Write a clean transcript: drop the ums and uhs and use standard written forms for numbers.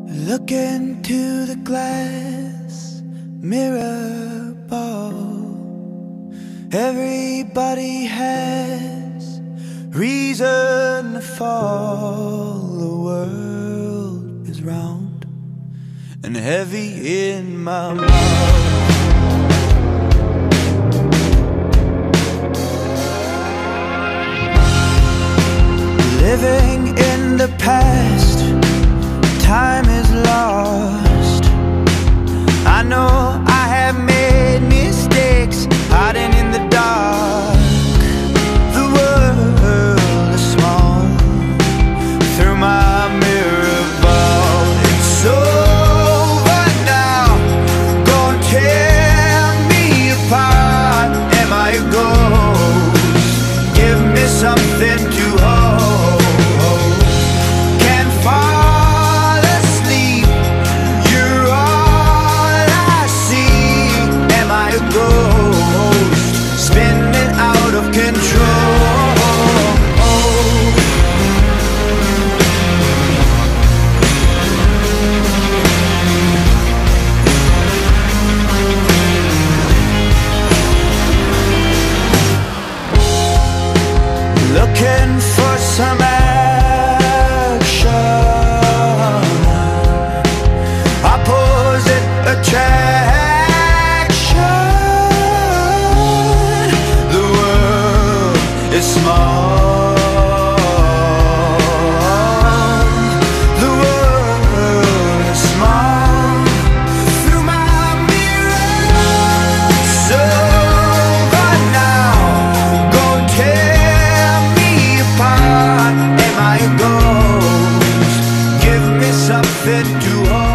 Look into the glass mirror ball. Everybody has reason to fall. The world is round and heavy in my mouth. Living in the past, time is lost. I know I have made mistakes, hiding in the dark. The world is small through my mirror ball. It's over now, gonna tear me apart. Am I a ghost? Give me something to hold. Looking for some action, opposite attraction. The world is small. The world is small through my mirror. So right now, go tell. Am I a ghost? Give me something to hold.